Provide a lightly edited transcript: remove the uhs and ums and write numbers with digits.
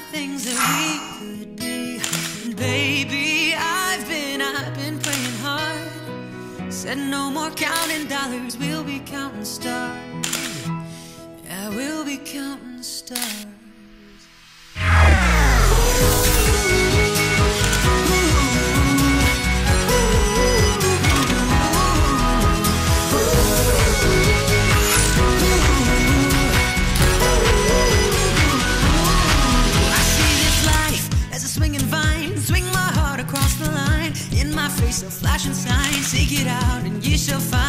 things that we could be. And baby, I've been praying hard. Said no more counting dollars, we'll be counting stars. Yeah, we'll be counting stars. Face a flashing sign, seek it out and you shall find.